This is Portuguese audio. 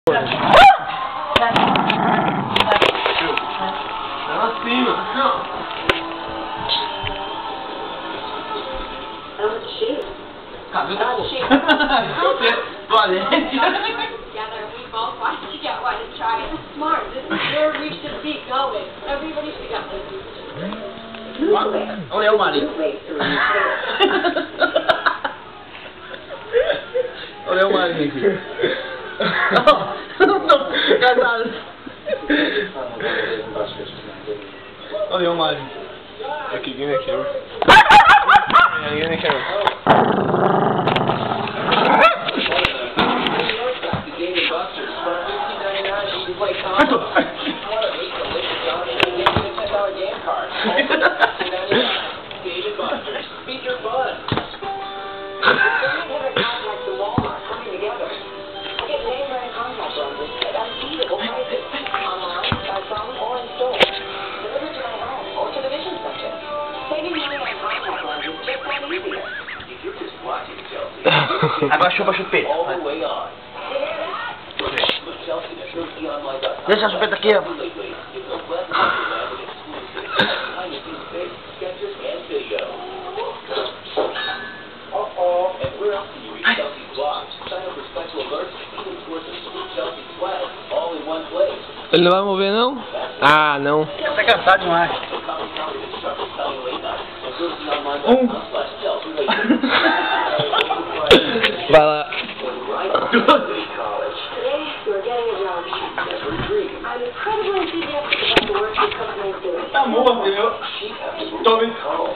Together, we both want to get one and try it. Smart. This is where we should be going. Everybody should get this. Olha o marido. Olha o marido aqui. Casado. Olha o marido. Aqui, give me a camera. Give me a camera. Abaixou pra chupeta. Deixa a chupeta aqui, ó. Ele não vai mover, não? Ah, não. Tá cansado demais. Vai lá. Tá morto, entendeu? Tobby.